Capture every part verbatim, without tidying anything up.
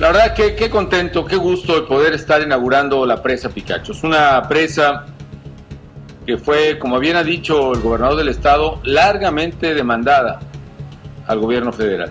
La verdad que qué contento, qué gusto de poder estar inaugurando la presa Picachos, una presa que fue, como bien ha dicho el gobernador del estado, largamente demandada al gobierno federal.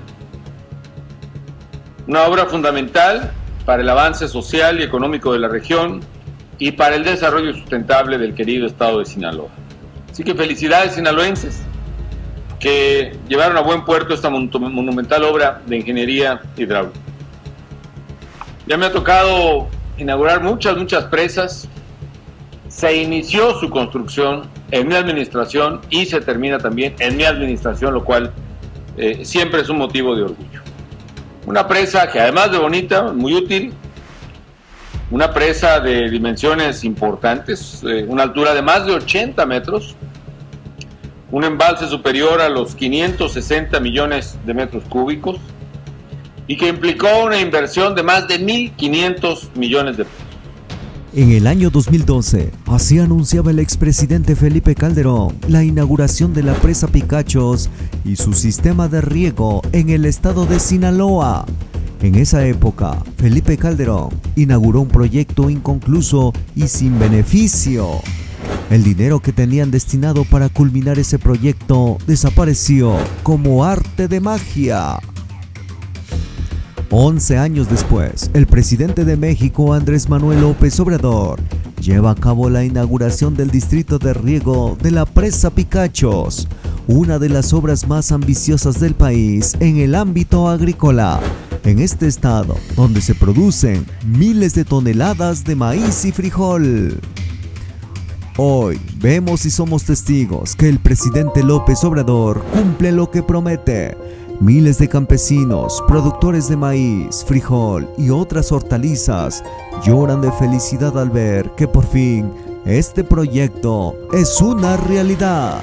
Una obra fundamental para el avance social y económico de la región y para el desarrollo sustentable del querido estado de Sinaloa. Así que felicidades, sinaloenses, que llevaron a buen puerto esta monumental obra de ingeniería hidráulica. Ya me ha tocado inaugurar muchas, muchas presas. Se inició su construcción en mi administración y se termina también en mi administración, lo cual eh, siempre es un motivo de orgullo. Una presa que, además de bonita, muy útil, una presa de dimensiones importantes, eh, una altura de más de ochenta metros, un embalse superior a los quinientos sesenta millones de metros cúbicos, y que implicó una inversión de más de mil quinientos millones de pesos. En el año dos mil doce, así anunciaba el expresidente Felipe Calderón la inauguración de la presa Picachos y su sistema de riego en el estado de Sinaloa. En esa época, Felipe Calderón inauguró un proyecto inconcluso y sin beneficio. El dinero que tenían destinado para culminar ese proyecto desapareció como arte de magia. once años después, el presidente de México, Andrés Manuel López Obrador, lleva a cabo la inauguración del distrito de riego de la presa Picachos, una de las obras más ambiciosas del país en el ámbito agrícola, en este estado donde se producen miles de toneladas de maíz y frijol. Hoy vemos y somos testigos que el presidente López Obrador cumple lo que promete. Miles de campesinos, productores de maíz, frijol y otras hortalizas lloran de felicidad al ver que por fin este proyecto es una realidad.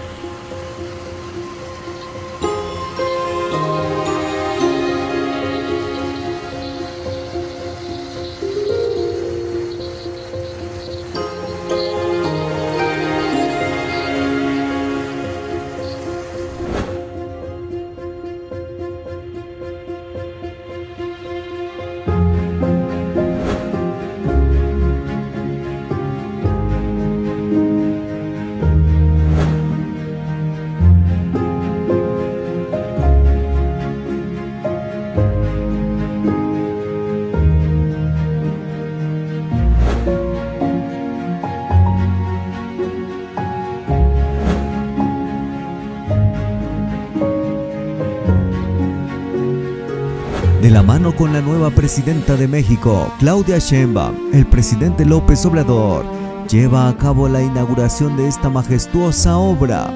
De la mano con la nueva presidenta de México, Claudia Sheinbaum, el presidente López Obrador lleva a cabo la inauguración de esta majestuosa obra.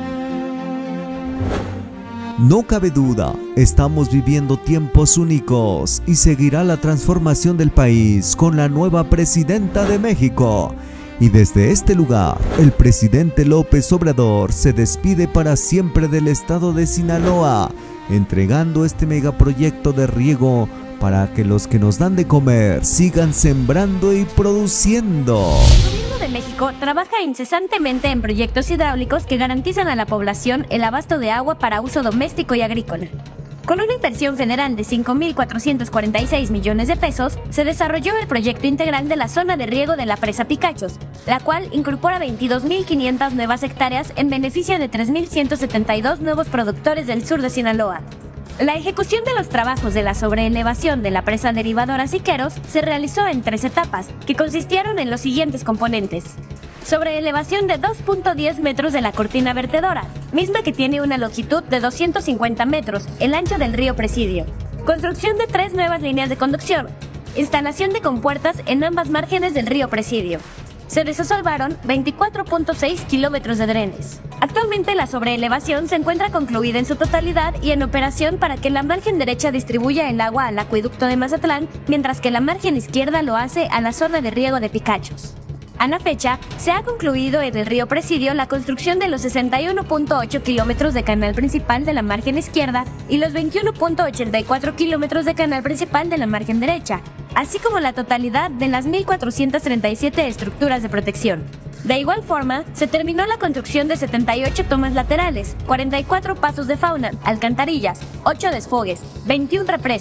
No cabe duda, estamos viviendo tiempos únicos y seguirá la transformación del país con la nueva presidenta de México. Y desde este lugar, el presidente López Obrador se despide para siempre del estado de Sinaloa, entregando este megaproyecto de riego para que los que nos dan de comer sigan sembrando y produciendo. El gobierno de México trabaja incesantemente en proyectos hidráulicos que garantizan a la población el abasto de agua para uso doméstico y agrícola. Con una inversión general de cinco mil cuatrocientos cuarenta y seis millones de pesos, se desarrolló el proyecto integral de la zona de riego de la presa Picachos, la cual incorpora veintidós mil quinientas nuevas hectáreas en beneficio de tres mil ciento setenta y dos nuevos productores del sur de Sinaloa. La ejecución de los trabajos de la sobreelevación de la presa derivadora Siqueros se realizó en tres etapas, que consistieron en los siguientes componentes. Sobreelevación de dos punto diez metros de la cortina vertedora, misma que tiene una longitud de doscientos cincuenta metros, el ancho del río Presidio. Construcción de tres nuevas líneas de conducción. Instalación de compuertas en ambas márgenes del río Presidio. Se desasolvaron veinticuatro punto seis kilómetros de drenes. Actualmente la sobreelevación se encuentra concluida en su totalidad y en operación para que la margen derecha distribuya el agua al acueducto de Mazatlán, mientras que la margen izquierda lo hace a la zona de riego de Picachos. A la fecha, se ha concluido en el río Presidio la construcción de los sesenta y uno punto ocho kilómetros de canal principal de la margen izquierda y los veintiuno punto ochenta y cuatro kilómetros de canal principal de la margen derecha, así como la totalidad de las mil cuatrocientas treinta y siete estructuras de protección. De igual forma, se terminó la construcción de setenta y ocho tomas laterales, cuarenta y cuatro pasos de fauna, alcantarillas, ocho desfogues, veintiuna represas,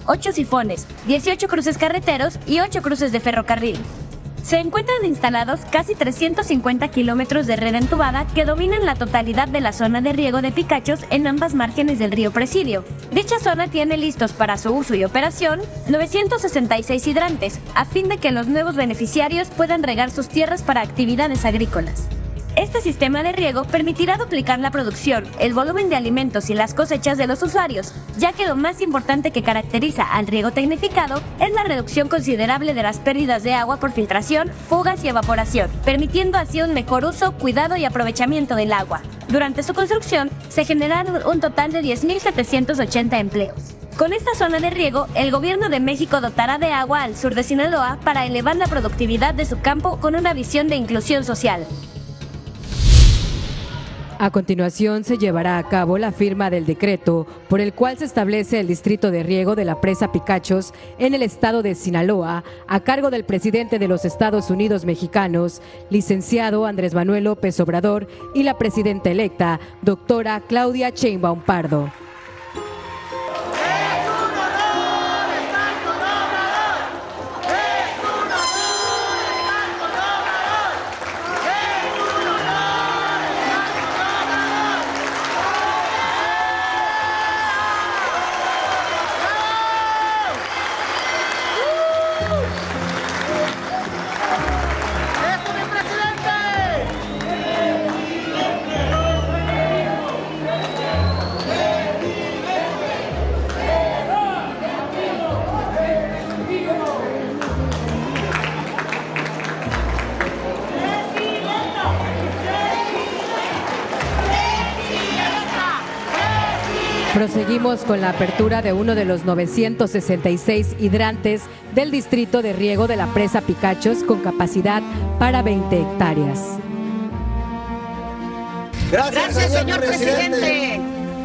ocho sifones, dieciocho cruces carreteros y ocho cruces de ferrocarril. Se encuentran instalados casi trescientos cincuenta kilómetros de red entubada que dominan la totalidad de la zona de riego de Picachos en ambas márgenes del río Presidio. Dicha zona tiene listos para su uso y operación novecientos sesenta y seis hidrantes, a fin de que los nuevos beneficiarios puedan regar sus tierras para actividades agrícolas. Este sistema de riego permitirá duplicar la producción, el volumen de alimentos y las cosechas de los usuarios, ya que lo más importante que caracteriza al riego tecnificado es la reducción considerable de las pérdidas de agua por filtración, fugas y evaporación, permitiendo así un mejor uso, cuidado y aprovechamiento del agua. Durante su construcción, se generaron un total de diez mil setecientos ochenta empleos. Con esta zona de riego, el Gobierno de México dotará de agua al sur de Sinaloa para elevar la productividad de su campo con una visión de inclusión social. A continuación se llevará a cabo la firma del decreto por el cual se establece el distrito de riego de la presa Picachos en el estado de Sinaloa, a cargo del presidente de los Estados Unidos mexicanos, licenciado Andrés Manuel López Obrador, y la presidenta electa, doctora Claudia Sheinbaum Pardo. Proseguimos con la apertura de uno de los novecientos sesenta y seis hidrantes del distrito de riego de la presa Picachos con capacidad para veinte hectáreas. Gracias, Gracias señor, señor presidente. presidente.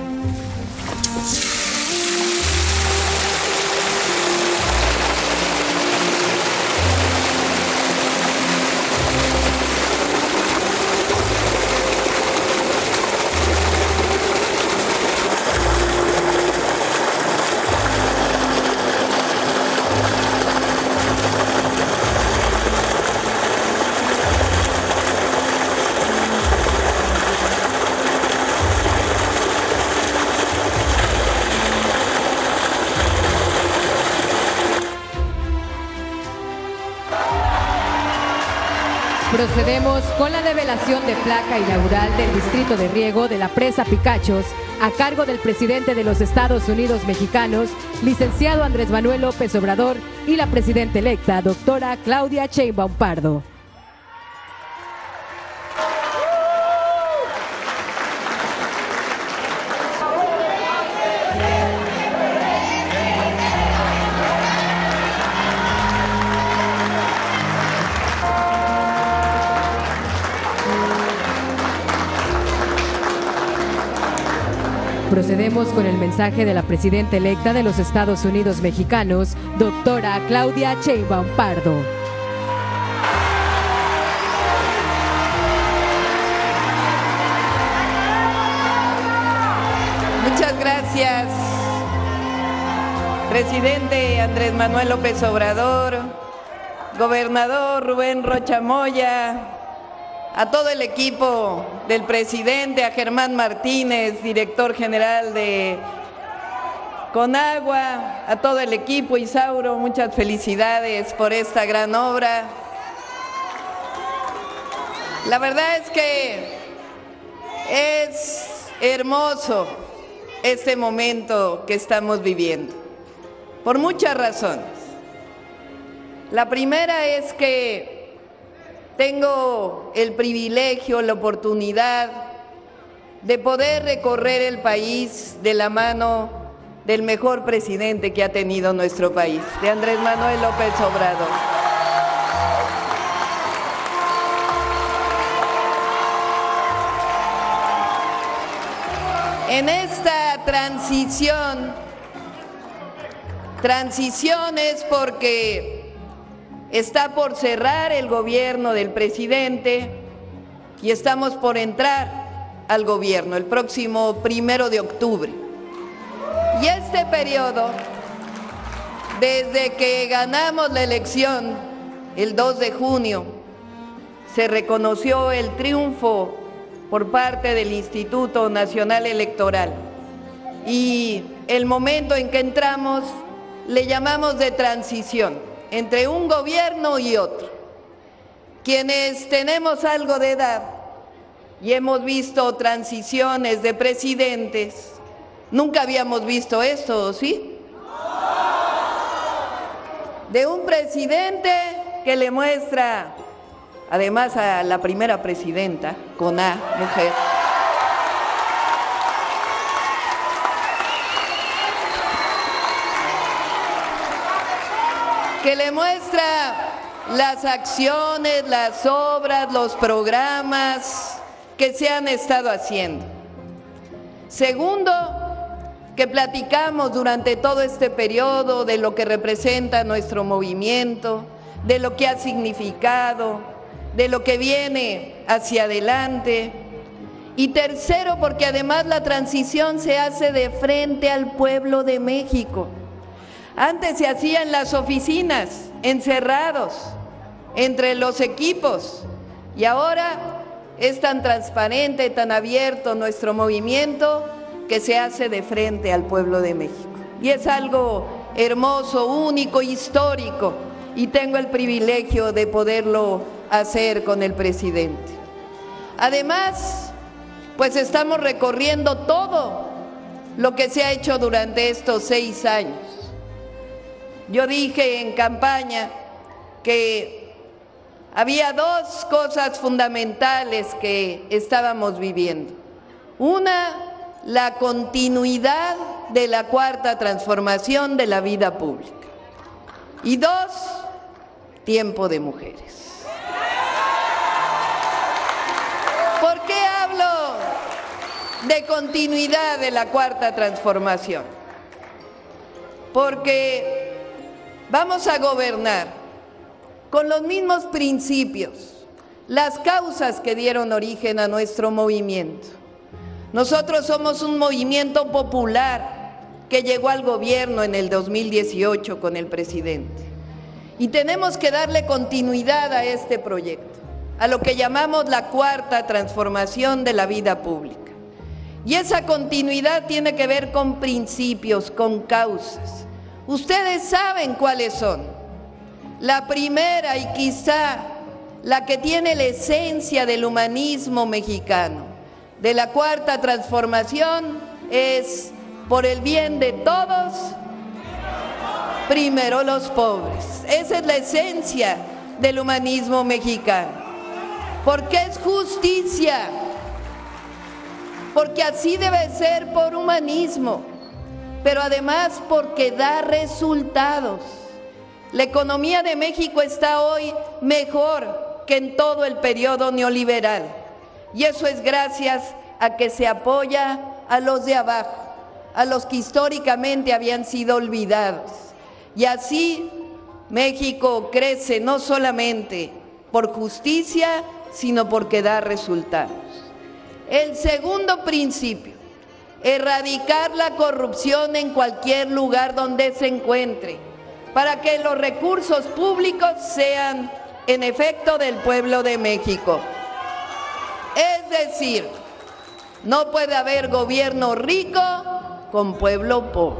Procedemos con la develación de placa inaugural del distrito de riego de la presa Picachos, a cargo del presidente de los Estados Unidos mexicanos, licenciado Andrés Manuel López Obrador, y la presidenta electa, doctora Claudia Sheinbaum Pardo. Procedemos con el mensaje de la presidenta electa de los Estados Unidos mexicanos, doctora Claudia Sheinbaum Pardo. Muchas gracias, presidente Andrés Manuel López Obrador, gobernador Rubén Rocha Moya, a todo el equipo del presidente, a Germán Martínez, director general de Conagua, a todo el equipo, Isauro, muchas felicidades por esta gran obra. La verdad es que es hermoso este momento que estamos viviendo, por muchas razones. La primera es que tengo el privilegio, la oportunidad de poder recorrer el país de la mano del mejor presidente que ha tenido nuestro país, de Andrés Manuel López Obrador. En esta transición, transición es porque está por cerrar el gobierno del presidente y estamos por entrar al gobierno el próximo primero de octubre. Y este periodo Desde que ganamos la elección, el dos de junio, se reconoció el triunfo por parte del Instituto Nacional Electoral. Y el momento en que entramos le llamamos de transición entre un gobierno y otro. Quienes tenemos algo de edad y hemos visto transiciones de presidentes, nunca habíamos visto esto, ¿sí? De un presidente que le muestra, además a la primera presidenta, con A, mujer, que le muestra las acciones, las obras, los programas que se han estado haciendo. Segundo, que platicamos durante todo este periodo de lo que representa nuestro movimiento, de lo que ha significado, de lo que viene hacia adelante. Y tercero, porque además la transición se hace de frente al pueblo de México. Antes se hacía en las oficinas, encerrados, entre los equipos, y ahora es tan transparente, tan abierto nuestro movimiento que se hace de frente al pueblo de México. Y es algo hermoso, único, histórico, y tengo el privilegio de poderlo hacer con el presidente. Además, pues estamos recorriendo todo lo que se ha hecho durante estos seis años. Yo dije en campaña que había dos cosas fundamentales que estábamos viviendo. Una, la continuidad de la cuarta transformación de la vida pública. Y dos, tiempo de mujeres. ¿Por qué hablo de continuidad de la cuarta transformación? Porque vamos a gobernar con los mismos principios, las causas que dieron origen a nuestro movimiento. Nosotros somos un movimiento popular que llegó al gobierno en el dos mil dieciocho con el presidente. Y tenemos que darle continuidad a este proyecto, a lo que llamamos la cuarta transformación de la vida pública. Y esa continuidad tiene que ver con principios, con causas. Ustedes saben cuáles son. La primera, y quizá la que tiene la esencia del humanismo mexicano, de la cuarta transformación, es por el bien de todos, primero los pobres. Esa es la esencia del humanismo mexicano. Porque es justicia, porque así debe ser por humanismo, pero además porque da resultados. La economía de México está hoy mejor que en todo el periodo neoliberal, y eso es gracias a que se apoya a los de abajo, a los que históricamente habían sido olvidados. Y así México crece no solamente por justicia, sino porque da resultados. El segundo principio, erradicar la corrupción en cualquier lugar donde se encuentre, para que los recursos públicos sean en efecto del pueblo de México. Es decir, no puede haber gobierno rico con pueblo pobre.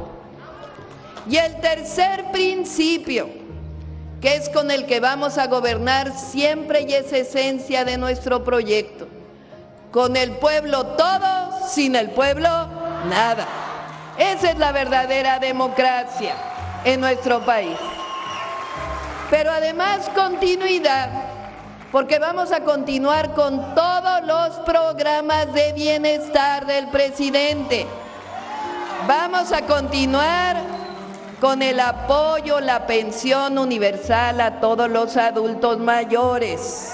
Y el tercer principio, que es con el que vamos a gobernar siempre y es esencia de nuestro proyecto: con el pueblo todo, sin el pueblo nada. Esa es la verdadera democracia en nuestro país. Pero además continuidad, porque vamos a continuar con todos los programas de bienestar del presidente. Vamos a continuar con el apoyo, la pensión universal a todos los adultos mayores.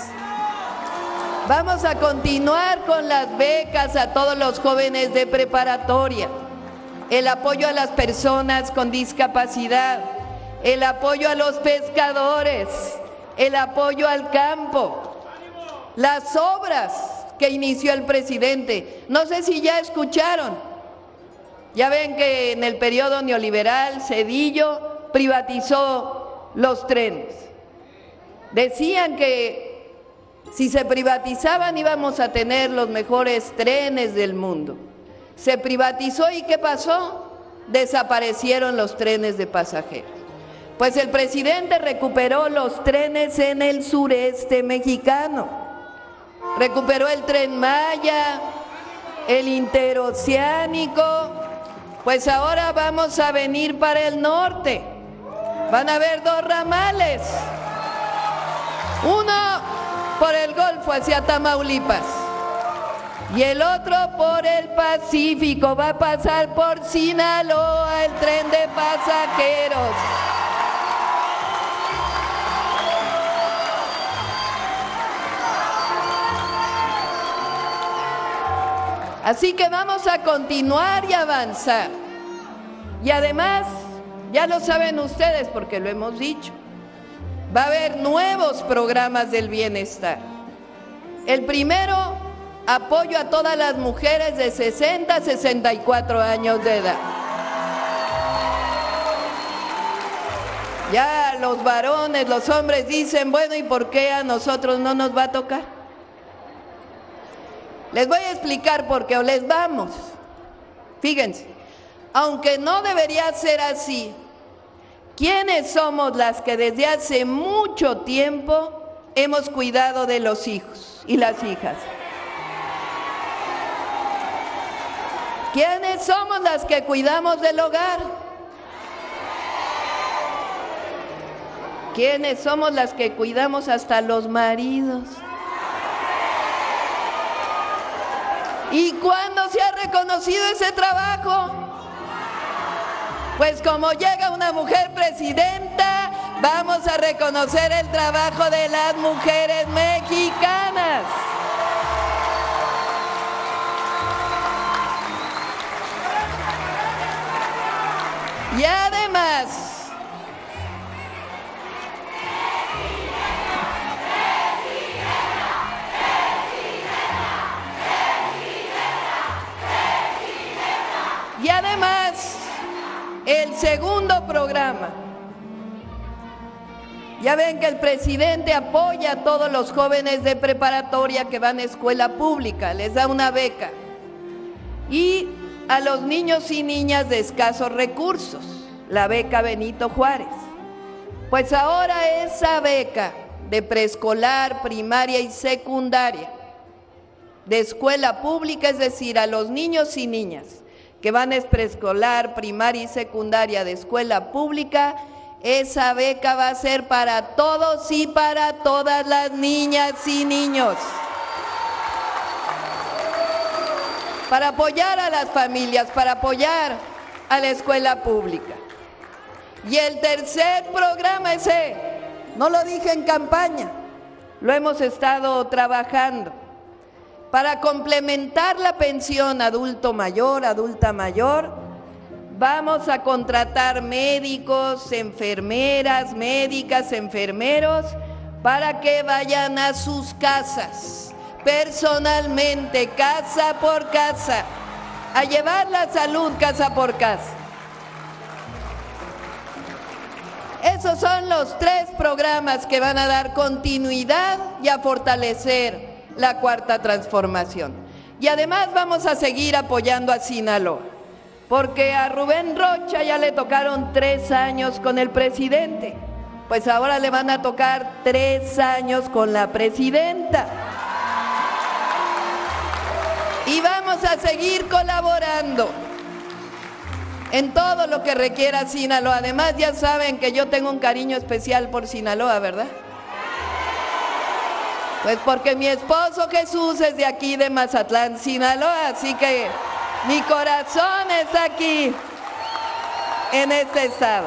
Vamos a continuar con las becas a todos los jóvenes de preparatoria, el apoyo a las personas con discapacidad, el apoyo a los pescadores, el apoyo al campo, las obras que inició el presidente. No sé si ya escucharon, ya ven que en el periodo neoliberal Zedillo privatizó los trenes. Decían que si se privatizaban íbamos a tener los mejores trenes del mundo. Se privatizó y ¿qué pasó? Desaparecieron los trenes de pasajeros. Pues el presidente recuperó los trenes en el sureste mexicano. Recuperó el Tren Maya, el interoceánico. Pues ahora vamos a venir para el norte. Van a haber dos ramales. Uno por el Golfo hacia Tamaulipas y el otro por el Pacífico. Va a pasar por Sinaloa el tren de pasajeros. Así que vamos a continuar y avanzar. Y además, ya lo saben ustedes porque lo hemos dicho, va a haber nuevos programas del bienestar. El primero, apoyo a todas las mujeres de sesenta a sesenta y cuatro años de edad. Ya los varones, los hombres dicen, bueno, ¿y por qué a nosotros no nos va a tocar? Les voy a explicar por qué, o les vamos. Fíjense, aunque no debería ser así, ¿quiénes somos las que desde hace mucho tiempo hemos cuidado de los hijos y las hijas? ¿Quiénes somos las que cuidamos del hogar? ¿Quiénes somos las que cuidamos hasta los maridos? ¿Y cuándo se ha reconocido ese trabajo? Pues como llega una mujer presidenta, vamos a reconocer el trabajo de las mujeres mexicanas. Y además, y además, el segundo programa. Ya ven que el presidente apoya a todos los jóvenes de preparatoria que van a escuela pública, les da una beca. Y a los niños y niñas de escasos recursos, la beca Benito Juárez. Pues ahora esa beca de preescolar, primaria y secundaria, de escuela pública, es decir, a los niños y niñas que van a preescolar, primaria y secundaria de escuela pública, esa beca va a ser para todos y para todas las niñas y niños. Para apoyar a las familias, para apoyar a la escuela pública. Y el tercer programa ese, no lo dije en campaña, lo hemos estado trabajando. Para complementar la pensión adulto mayor, adulta mayor, vamos a contratar médicos, enfermeras, médicas, enfermeros, para que vayan a sus casas, personalmente, casa por casa, a llevar la salud casa por casa. Esos son los tres programas que van a dar continuidad y a fortalecer la cuarta transformación. Y además vamos a seguir apoyando a Sinaloa, porque a Rubén Rocha ya le tocaron tres años con el presidente, pues ahora le van a tocar tres años con la presidenta. Y vamos a seguir colaborando en todo lo que requiera Sinaloa. Además, ya saben que yo tengo un cariño especial por Sinaloa, ¿verdad? Pues porque mi esposo Jesús es de aquí, de Mazatlán, Sinaloa, así que mi corazón está aquí, en este estado.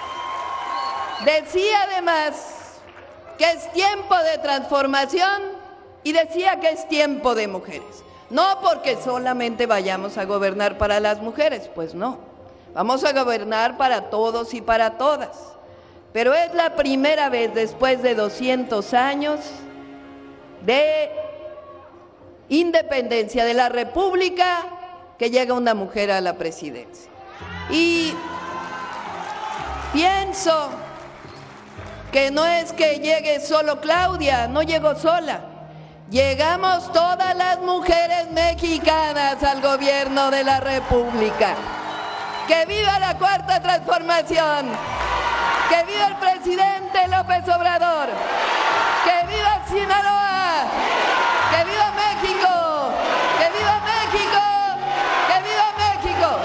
Decía además que es tiempo de transformación y decía que es tiempo de mujeres. No porque solamente vayamos a gobernar para las mujeres, pues no. Vamos a gobernar para todos y para todas. Pero es la primera vez después de doscientos años de independencia de la República que llega una mujer a la presidencia. Y pienso que no es que llegue solo Claudia, no llegó sola. Llegamos todas las mujeres mexicanas al gobierno de la República. ¡Que viva la Cuarta Transformación! ¡Que viva el presidente López Obrador! ¡Que viva Sinaloa! ¡Que viva México! ¡Que viva México! ¡Que viva México!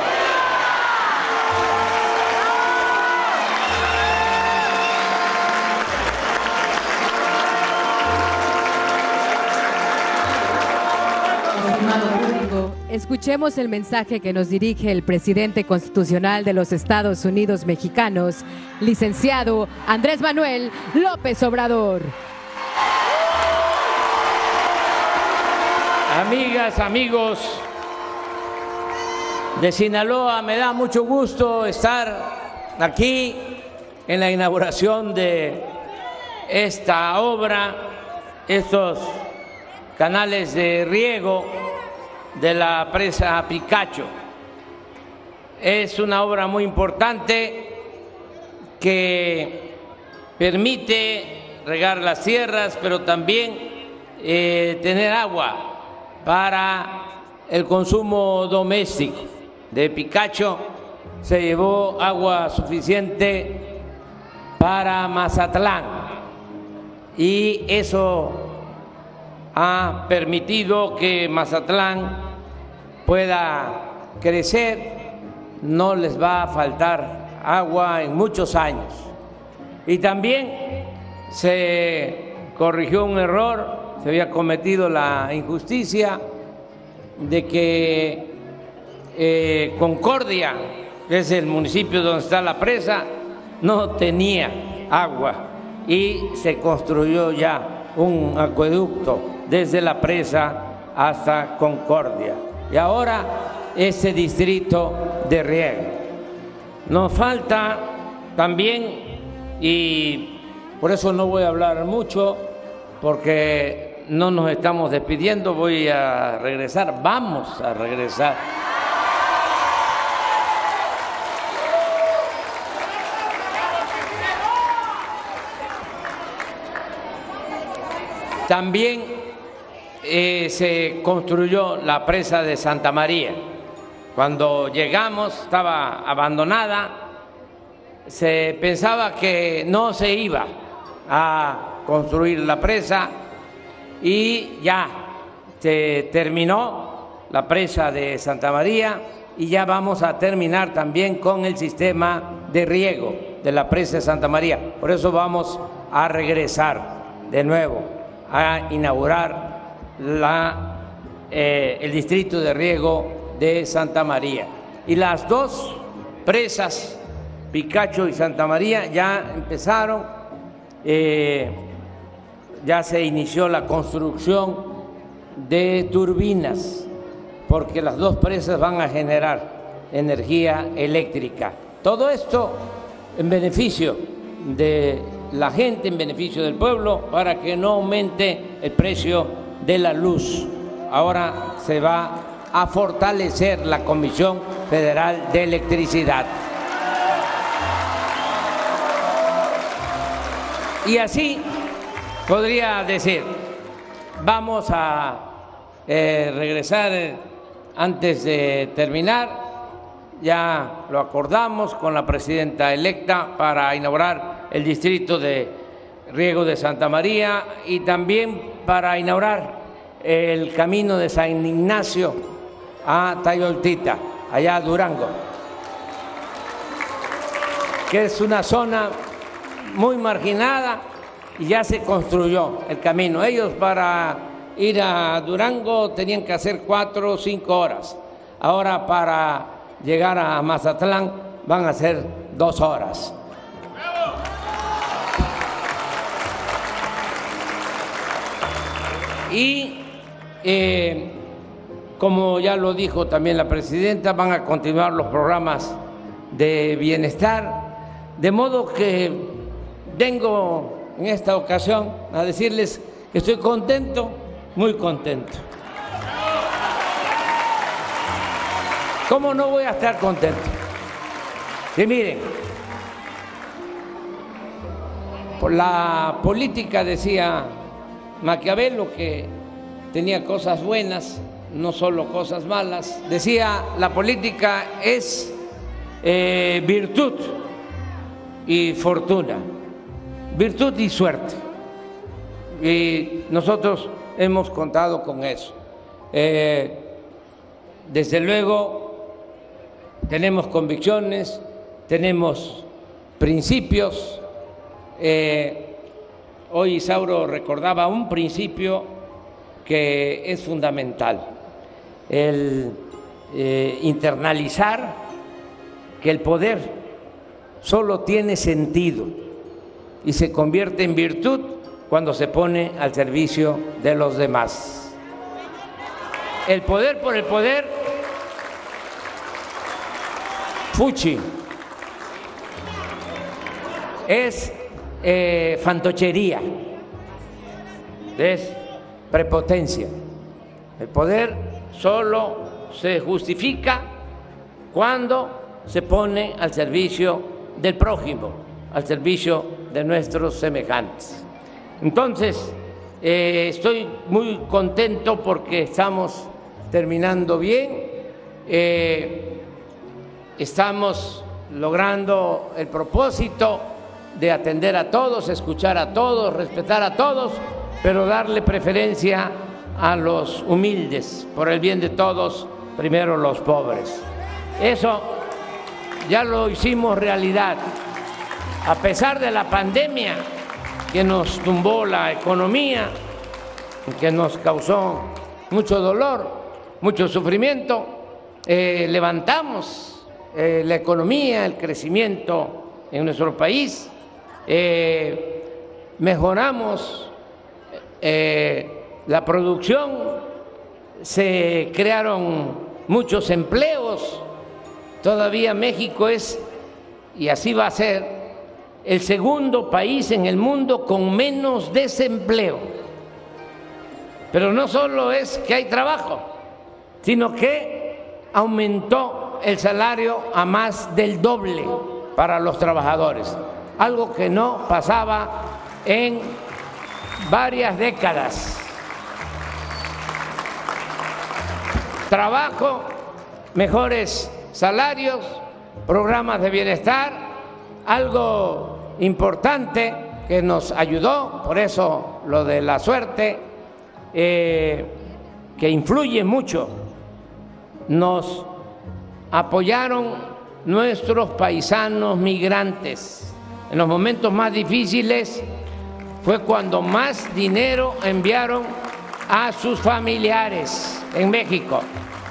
Estimado público, escuchemos el mensaje que nos dirige el presidente constitucional de los Estados Unidos mexicanos, licenciado Andrés Manuel López Obrador. Amigas, amigos de Sinaloa, me da mucho gusto estar aquí en la inauguración de esta obra, estos canales de riego de la presa Picacho. Es una obra muy importante que permite regar las tierras, pero también eh, tener agua para el consumo doméstico. De Picacho se llevó agua suficiente para Mazatlán y eso ha permitido que Mazatlán pueda crecer, no les va a faltar agua en muchos años. Y también se corrigió un error, se había cometido la injusticia de que eh, Concordia, que es el municipio donde está la presa, no tenía agua y se construyó ya un acueducto desde la presa hasta Concordia. Y ahora ese distrito de riego. Nos falta también, y por eso no voy a hablar mucho, porque no nos estamos despidiendo, voy a regresar, vamos a regresar. También eh, se construyó la presa de Santa María. Cuando llegamos estaba abandonada, se pensaba que no se iba a construir la presa y ya se terminó la presa de Santa María y ya vamos a terminar también con el sistema de riego de la presa de Santa María. Por eso vamos a regresar de nuevo a inaugurar la, eh, el distrito de riego de Santa María. Y las dos presas, Picacho y Santa María, ya empezaron, eh, ya se inició la construcción de turbinas, porque las dos presas van a generar energía eléctrica. Todo esto en beneficio de la gente, en beneficio del pueblo, para que no aumente el precio de la luz. Ahora se va a fortalecer la Comisión Federal de Electricidad. Y así podría decir, vamos a eh, regresar eh, antes de terminar, ya lo acordamos con la presidenta electa para inaugurar el distrito de riego de Santa María y también para inaugurar el camino de San Ignacio a Tayoltita, allá a Durango, que es una zona muy marginada y ya se construyó el camino. Ellos para ir a Durango tenían que hacer cuatro o cinco horas. Ahora para llegar a Mazatlán van a ser dos horas. Y eh, como ya lo dijo también la presidenta, van a continuar los programas de bienestar, de modo que vengo en esta ocasión a decirles que estoy contento, muy contento. ¿Cómo no voy a estar contento? Que miren, la política, decía Maquiavelo, que tenía cosas buenas, no solo cosas malas. Decía, la política es eh, virtud y fortuna, virtud y suerte. Y nosotros hemos contado con eso. Eh, desde luego, tenemos convicciones, tenemos principios. Eh, hoy Isauro recordaba un principio que es fundamental, el eh, internalizar que el poder solo tiene sentido y se convierte en virtud cuando se pone al servicio de los demás. El poder por el poder, fuchi, es eh, fantochería, es prepotencia. El poder solo se justifica cuando se pone al servicio del prójimo, al servicio de nuestros semejantes. Entonces, eh, estoy muy contento porque estamos terminando bien, eh, estamos logrando el propósito de atender a todos, escuchar a todos, respetar a todos, pero darle preferencia a los humildes, por el bien de todos, primero los pobres. Eso ya lo hicimos realidad. A pesar de la pandemia que nos tumbó la economía, que nos causó mucho dolor, mucho sufrimiento, eh, levantamos eh, la economía, el crecimiento en nuestro país, eh, mejoramos eh, la producción, se crearon muchos empleos. Todavía México es, y así va a ser, el segundo país en el mundo con menos desempleo. Pero no solo es que hay trabajo, sino que aumentó el salario a más del doble para los trabajadores, algo que no pasaba en varias décadas. Trabajo, mejores salarios, programas de bienestar, algo importante que nos ayudó, por eso lo de la suerte, eh, que influye mucho. Nos apoyaron nuestros paisanos migrantes. En los momentos más difíciles fue cuando más dinero enviaron a sus familiares en México.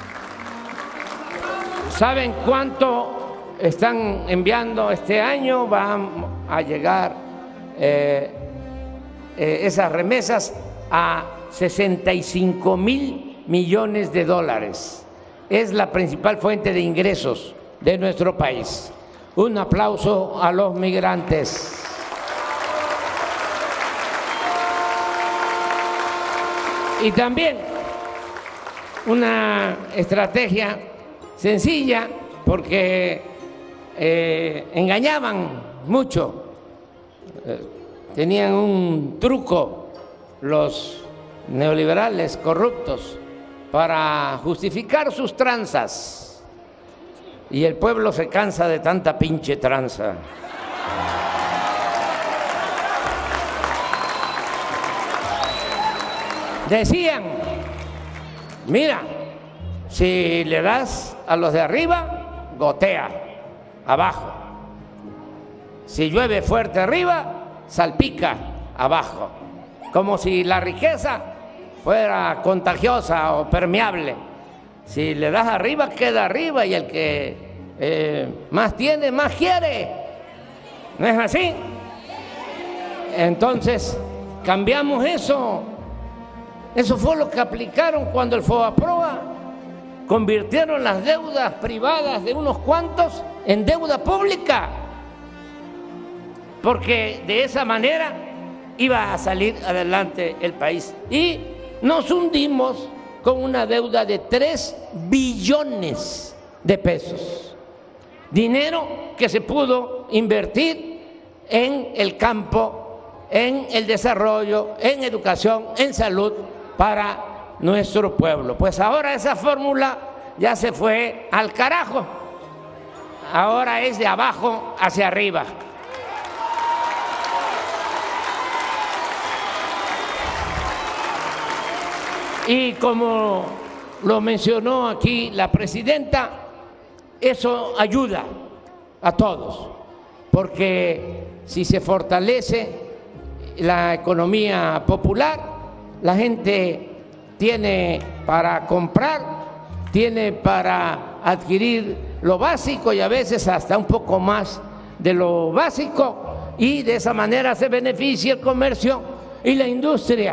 ¿Saben cuánto están enviando este año? Van a llegar eh, eh, esas remesas a sesenta y cinco mil millones de dólares. Es la principal fuente de ingresos de nuestro país. Un aplauso a los migrantes. Y también una estrategia sencilla, porque eh, engañaban mucho, eh, tenían un truco los neoliberales corruptos para justificar sus tranzas, y el pueblo se cansa de tanta pinche tranza. Decían, mira, si le das a los de arriba, gotea abajo. Si llueve fuerte arriba, salpica abajo. Como si la riqueza fuera contagiosa o permeable. Si le das arriba, queda arriba, y el que eh, más tiene, más quiere. ¿No es así? Entonces, cambiamos eso. Eso fue lo que aplicaron cuando el FOBAPROA convirtieron las deudas privadas de unos cuantos en deuda pública, porque de esa manera iba a salir adelante el país. Y nos hundimos con una deuda de tres billones de pesos, dinero que se pudo invertir en el campo en el desarrollo, en educación, en salud para nuestro pueblo. Pues ahora esa fórmula ya se fue al carajo. Ahora es de abajo hacia arriba. Y como lo mencionó aquí la presidenta, eso ayuda a todos, porque si se fortalece la economía popular, la gente tiene para comprar, tiene para adquirir lo básico y a veces hasta un poco más de lo básico, y de esa manera se beneficia el comercio y la industria.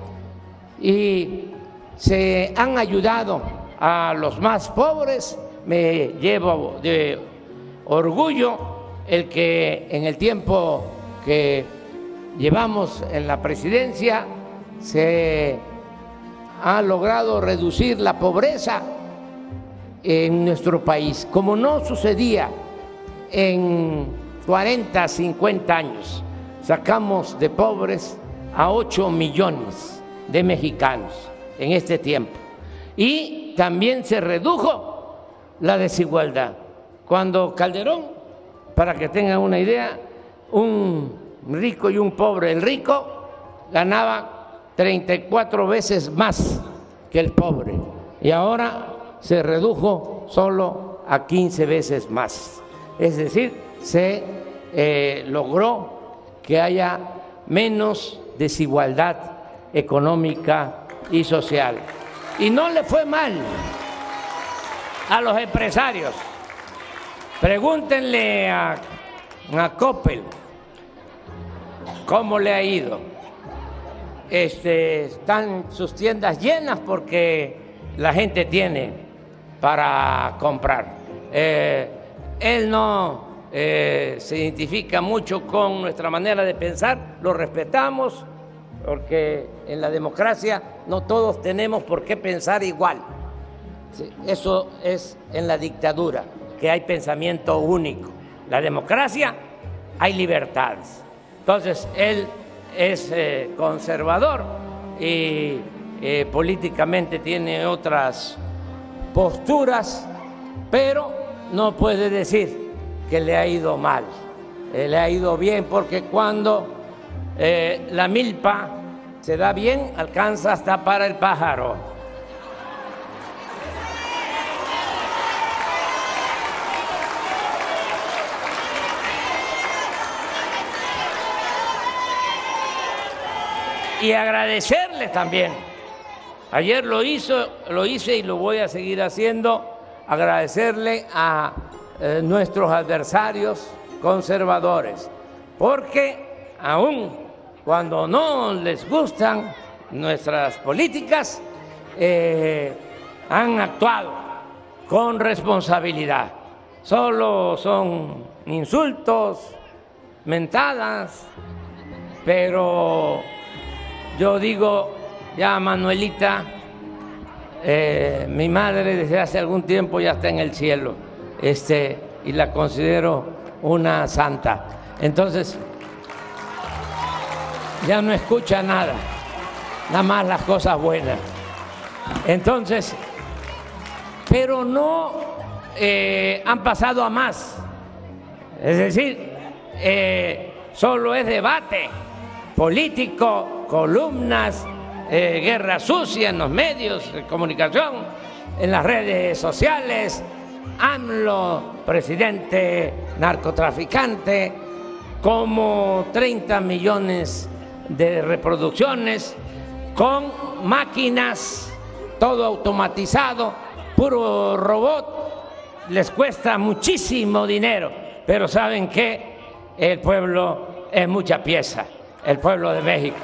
Y se han ayudado a los más pobres. Me llevo de orgullo el que en el tiempo que llevamos en la presidencia se ha logrado reducir la pobreza en nuestro país, como no sucedía en cuarenta, cincuenta años. Sacamos de pobres a ocho millones de mexicanos en este tiempo. Y también se redujo la desigualdad. Cuando Calderón, para que tengan una idea, un rico y un pobre, el rico ganaba treinta y cuatro veces más que el pobre, y ahora se redujo solo a quince veces más. Es decir, se eh, logró que haya menos desigualdad económica y social. Y no le fue mal a los empresarios. Pregúntenle a, a Coppel cómo le ha ido. Este, están sus tiendas llenas porque la gente tiene para comprar. Eh, él no eh, se identifica mucho con nuestra manera de pensar, lo respetamos, porque en la democracia no todos tenemos por qué pensar igual. Eso es en la dictadura, que hay pensamiento único. La democracia hay libertades. Entonces, él es eh, conservador y eh, políticamente tiene otras posturas, pero no puede decir que le ha ido mal. Eh, le ha ido bien, porque cuando eh, la milpa se da bien, alcanza hasta para el pájaro. Y agradecerles también. Ayer lo hizo, lo hice y lo voy a seguir haciendo. Agradecerle a eh, nuestros adversarios conservadores, porque aún cuando no les gustan nuestras políticas, eh, han actuado con responsabilidad. Solo son insultos, mentadas, pero yo digo, ya Manuelita, eh, mi madre desde hace algún tiempo ya está en el cielo, este, y la considero una santa. Entonces, ya no escucha nada, nada más las cosas buenas. Entonces, pero no eh, han pasado a más. Es decir, eh, solo es debate político, columnas, eh, guerra sucia en los medios de comunicación, en las redes sociales, AMLO, presidente narcotraficante, como treinta millones de reproducciones, con máquinas, todo automatizado, puro robot, les cuesta muchísimo dinero, pero ¿saben qué? El pueblo es mucha pieza. El pueblo de México.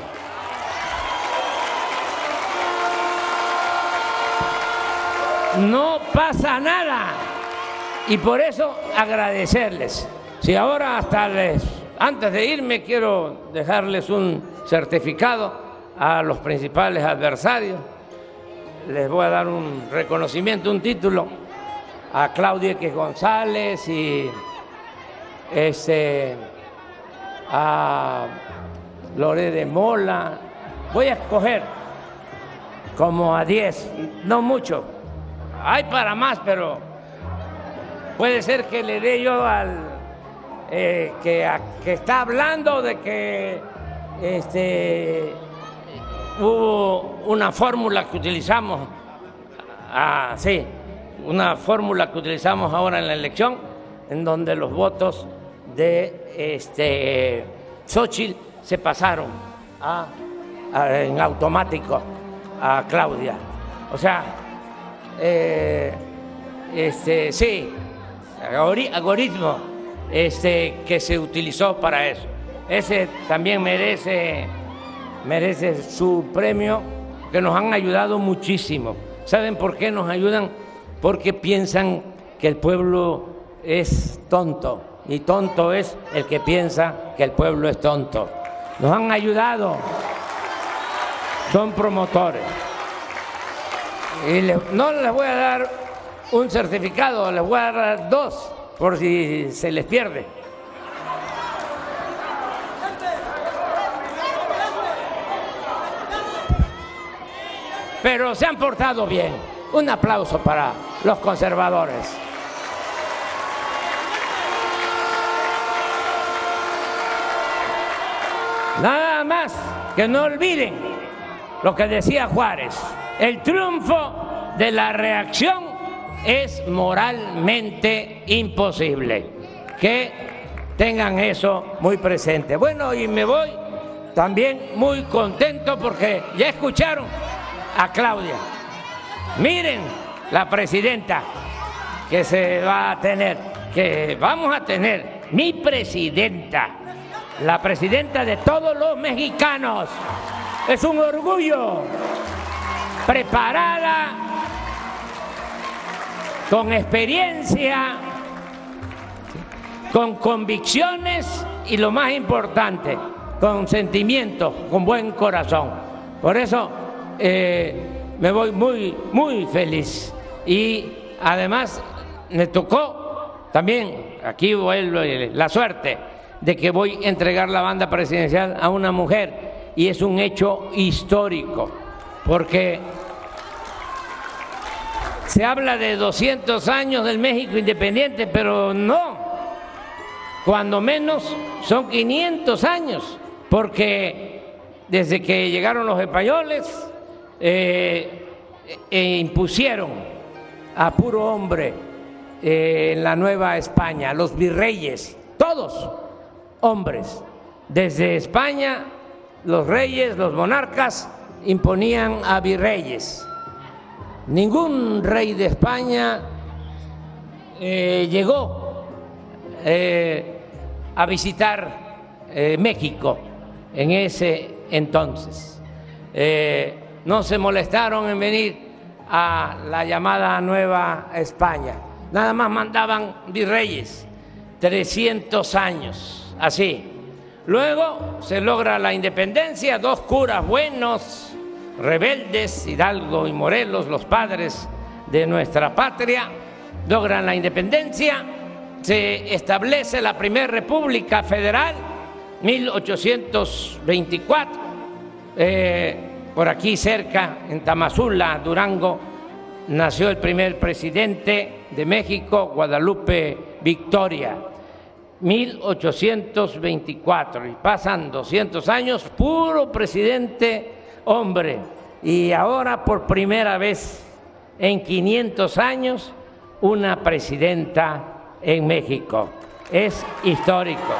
No pasa nada. Y por eso agradecerles. Si ahora hasta les, antes de irme, quiero dejarles un certificado a los principales adversarios. Les voy a dar un reconocimiento, un título a Claudia X González y este, a Loré de Mola. Voy a escoger como a diez, no mucho. Hay para más, pero puede ser que le dé yo al eh, que, a, que está hablando de que este, hubo una fórmula que utilizamos, ah, sí, una fórmula que utilizamos ahora en la elección, en donde los votos de este, Xóchitl se pasaron a, a, en automático a Claudia. O sea, eh, este, sí, algoritmo este, que se utilizó para eso. Ese también merece, merece su premio, que nos han ayudado muchísimo. ¿Saben por qué nos ayudan? Porque piensan que el pueblo es tonto, y tonto es el que piensa que el pueblo es tonto. Nos han ayudado, son promotores. Y le, no les voy a dar un certificado, les voy a dar dos, por si se les pierde. Pero se han portado bien. Un aplauso para los conservadores. Nada más que no olviden lo que decía Juárez: el triunfo de la reacción es moralmente imposible. Que tengan eso muy presente. Bueno, y me voy también muy contento porque ya escucharon a Claudia. Miren la presidenta que se va a tener, que vamos a tener, mi presidenta, la presidenta de todos los mexicanos. Es un orgullo, preparada, con experiencia, con convicciones y lo más importante, con sentimiento, con buen corazón. Por eso eh, me voy muy, muy feliz. Y además me tocó también, aquí vuelve la suerte, de que voy a entregar la banda presidencial a una mujer, y es un hecho histórico, porque se habla de doscientos años del México independiente, pero no, cuando menos son quinientos años, porque desde que llegaron los españoles eh, eh, impusieron a puro hombre eh, en la Nueva España, los virreyes, todos hombres. Desde España, los reyes, los monarcas imponían a virreyes. Ningún rey de España eh, llegó eh, a visitar eh, México en ese entonces. Eh, no se molestaron en venir a la llamada Nueva España. Nada más mandaban virreyes, trescientos años, así. Luego se logra la independencia, dos curas buenos, rebeldes, Hidalgo y Morelos, los padres de nuestra patria, logran la independencia, se establece la primera República Federal, mil ochocientos veinticuatro, eh, por aquí cerca, en Tamazula, Durango, nació el primer presidente de México, Guadalupe Victoria. mil ochocientos veinticuatro, y pasan doscientos años, puro presidente hombre, y ahora por primera vez en quinientos años una presidenta en México. Es histórico.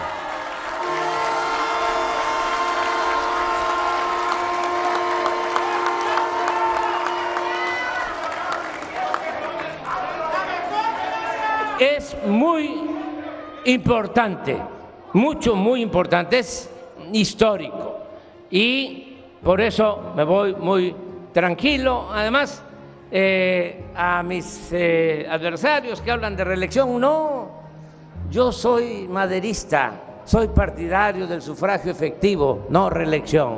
Es muy importante, mucho, muy importante, es histórico, y por eso me voy muy tranquilo. Además, eh, a mis eh, adversarios que hablan de reelección, no, yo soy maderista, soy partidario del sufragio efectivo, no reelección.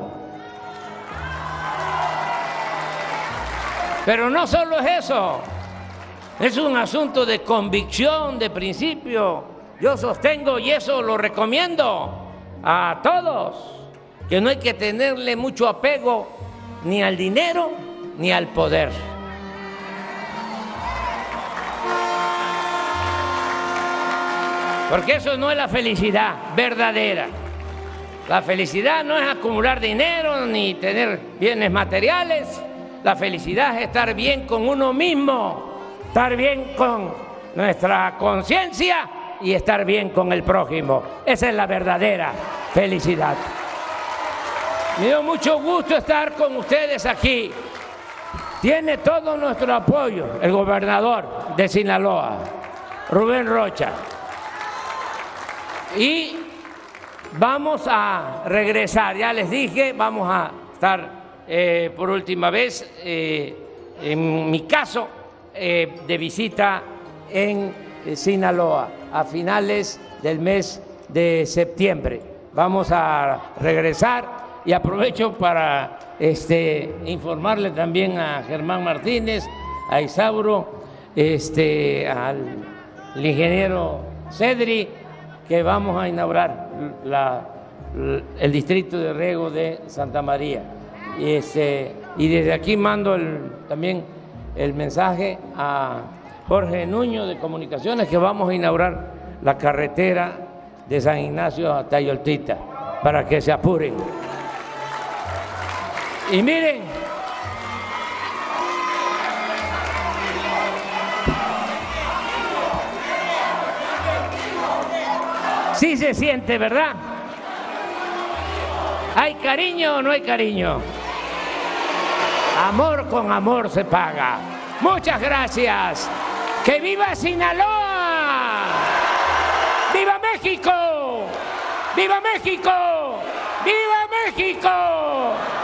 Pero no solo es eso, es un asunto de convicción, de principio. Yo sostengo, y eso lo recomiendo a todos, que no hay que tenerle mucho apego ni al dinero ni al poder. Porque eso no es la felicidad verdadera. La felicidad no es acumular dinero ni tener bienes materiales. La felicidad es estar bien con uno mismo, estar bien con nuestra conciencia y estar bien con el prójimo. Esa es la verdadera felicidad. Me dio mucho gusto estar con ustedes aquí. Tiene todo nuestro apoyo el gobernador de Sinaloa, Rubén Rocha. Y vamos a regresar, ya les dije, vamos a estar eh, por última vez, eh, en mi caso, eh, de visita en eh, Sinaloa a finales del mes de septiembre. Vamos a regresar y aprovecho para este, informarle también a Germán Martínez, a Isauro, este, al, al ingeniero Cedri, que vamos a inaugurar la, el distrito de riego de Santa María. Y, este, y desde aquí mando el, también el mensaje a Jorge Nuño de Comunicaciones, que vamos a inaugurar la carretera de San Ignacio a Tayoltita, para que se apuren. Y miren, sí se siente, ¿verdad? ¿Hay cariño o no hay cariño? Amor con amor se paga. Muchas gracias. ¡Que viva Sinaloa! ¡Viva México! ¡Viva México! ¡Viva México!